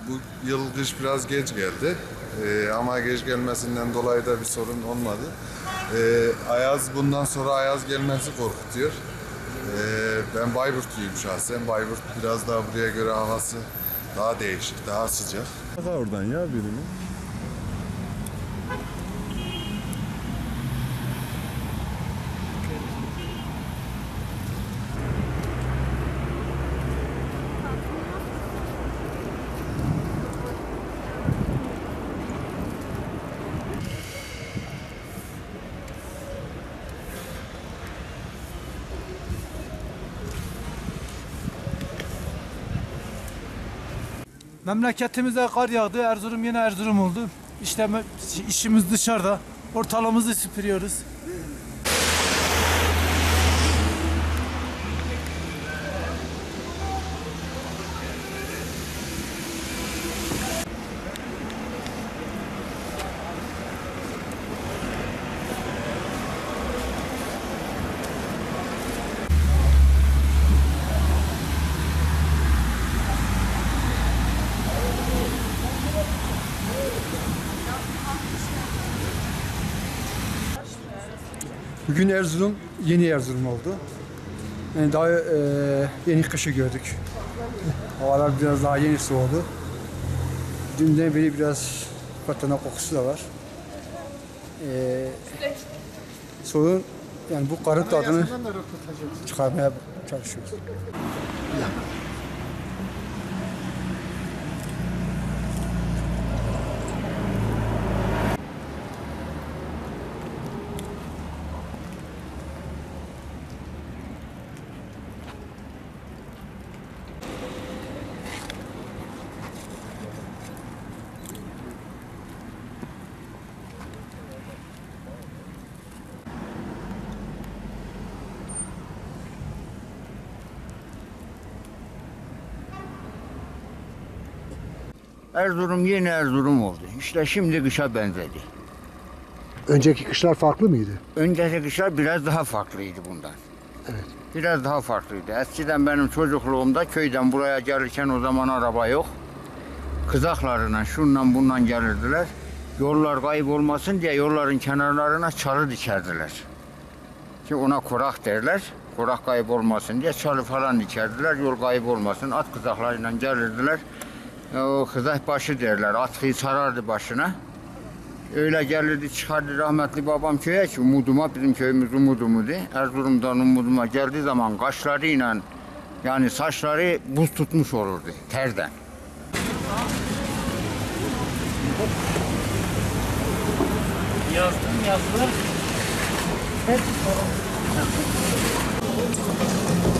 Bu yıl kış biraz geç geldi. Ama geç gelmesinden dolayı da bir sorun olmadı. Ayaz bundan sonra ayaz gelmesi korkutuyor. Ben Bayburtluyum şahsen. Bayburt biraz daha buraya göre havası daha değişik, daha sıcak. Oradan ya birini. Memleketimize kar yağdı. Erzurum yine Erzurum oldu. İşte işimiz dışarıda. Ortalığımızı süpürüyoruz. Bugün Erzurum yeni Erzurum oldu. Yani daha yeni kışı gördük. Havalar biraz daha yeni soğudu. Dünden beri biraz fırtına kokusu da var. Soğuğun yani bu karın tadını çıkarmaya çalışıyoruz. Erzurum yeni Erzurum oldu. İşte şimdi kışa benzedi. Önceki kışlar farklı mıydı? Önceki kışlar biraz daha farklıydı bundan. Evet. Biraz daha farklıydı. Eskiden benim çocukluğumda köyden buraya gelirken o zaman araba yok. Kızaklarına şundan bundan gelirdiler. Yollar kaybolmasın diye yolların kenarlarına çalı dikerdiler. Ki ona kurak derler. Kurak kaybolmasın diye çalı falan dikerdiler. Yol kaybolmasın. At kızaklarıyla gelirdiler. O kızak başı derler. Atkıyı sarardı başına. Öyle gelirdi çıkardı rahmetli babam köye ki Umuduma, bizim köyümüz Umudum'du. Erzurum'dan Umuduma geldiği zaman kaşlarıyla yani saçları buz tutmuş olurdu terden. Yazdım yazdılar. Hep